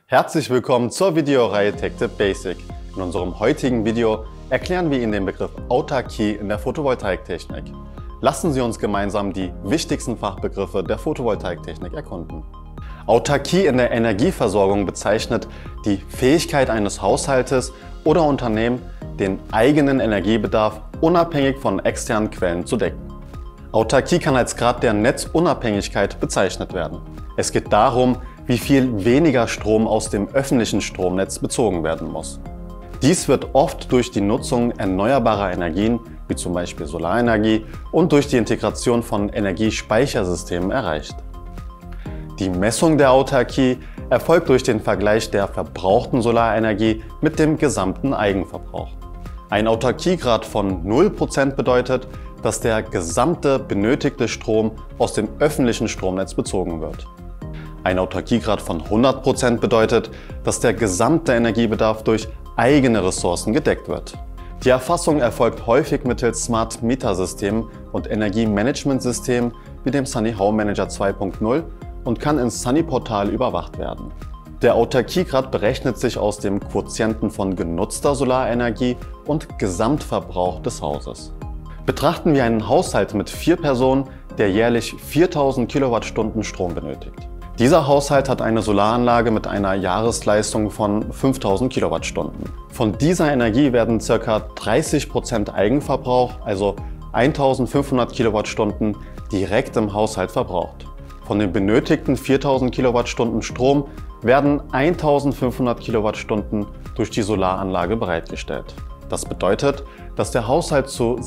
Herzlich willkommen zur Videoreihe TechTip Basic. In unserem heutigen Video erklären wir Ihnen den Begriff Autarkie in der Photovoltaiktechnik. Lassen Sie uns gemeinsam die wichtigsten Fachbegriffe der Photovoltaiktechnik erkunden. Autarkie in der Energieversorgung bezeichnet die Fähigkeit eines Haushaltes oder Unternehmen, den eigenen Energiebedarf unabhängig von externen Quellen zu decken. Autarkie kann als Grad der Netzunabhängigkeit bezeichnet werden. Es geht darum, wie viel weniger Strom aus dem öffentlichen Stromnetz bezogen werden muss. Dies wird oft durch die Nutzung erneuerbarer Energien, wie zum Beispiel Solarenergie, und durch die Integration von Energiespeichersystemen erreicht. Die Messung der Autarkie erfolgt durch den Vergleich der verbrauchten Solarenergie mit dem gesamten Eigenverbrauch. Ein Autarkiegrad von 0% bedeutet, dass der gesamte benötigte Strom aus dem öffentlichen Stromnetz bezogen wird. Ein Autarkiegrad von 100% bedeutet, dass der gesamte Energiebedarf durch eigene Ressourcen gedeckt wird. Die Erfassung erfolgt häufig mittels Smart Meter Systemen und Energiemanagementsystemen wie dem Sunny Home Manager 2.0 und kann ins Sunny Portal überwacht werden. Der Autarkiegrad berechnet sich aus dem Quotienten von genutzter Solarenergie und Gesamtverbrauch des Hauses. Betrachten wir einen Haushalt mit 4 Personen, der jährlich 4000 Kilowattstunden Strom benötigt. Dieser Haushalt hat eine Solaranlage mit einer Jahresleistung von 5000 Kilowattstunden. Von dieser Energie werden ca. 30% Eigenverbrauch, also 1500 Kilowattstunden, direkt im Haushalt verbraucht. Von den benötigten 4000 Kilowattstunden Strom werden 1500 Kilowattstunden durch die Solaranlage bereitgestellt. Das bedeutet, dass der Haushalt zu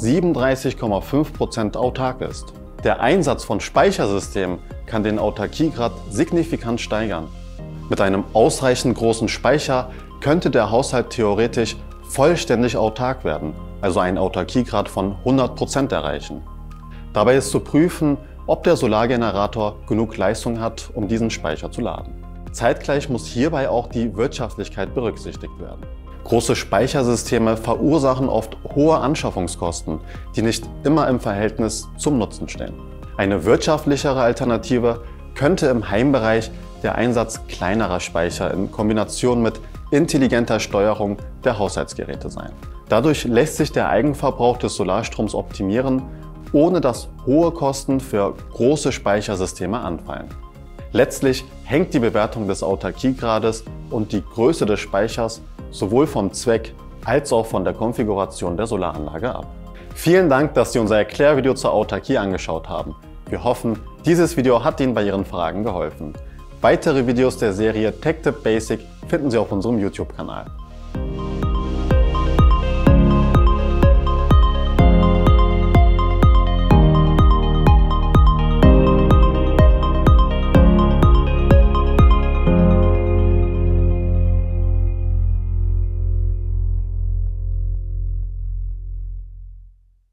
37,5% autark ist. Der Einsatz von Speichersystemen kann den Autarkiegrad signifikant steigern. Mit einem ausreichend großen Speicher könnte der Haushalt theoretisch vollständig autark werden, also einen Autarkiegrad von 100% erreichen. Dabei ist zu prüfen, ob der Solargenerator genug Leistung hat, um diesen Speicher zu laden. Zeitgleich muss hierbei auch die Wirtschaftlichkeit berücksichtigt werden. Große Speichersysteme verursachen oft hohe Anschaffungskosten, die nicht immer im Verhältnis zum Nutzen stehen. Eine wirtschaftlichere Alternative könnte im Heimbereich der Einsatz kleinerer Speicher in Kombination mit intelligenter Steuerung der Haushaltsgeräte sein. Dadurch lässt sich der Eigenverbrauch des Solarstroms optimieren, ohne dass hohe Kosten für große Speichersysteme anfallen. Letztlich hängt die Bewertung des Autarkiegrades und die Größe des Speichers sowohl vom Zweck als auch von der Konfiguration der Solaranlage ab. Vielen Dank, dass Sie unser Erklärvideo zur Autarkie angeschaut haben. Wir hoffen, dieses Video hat Ihnen bei Ihren Fragen geholfen. Weitere Videos der Serie TechTip Basic finden Sie auf unserem YouTube-Kanal.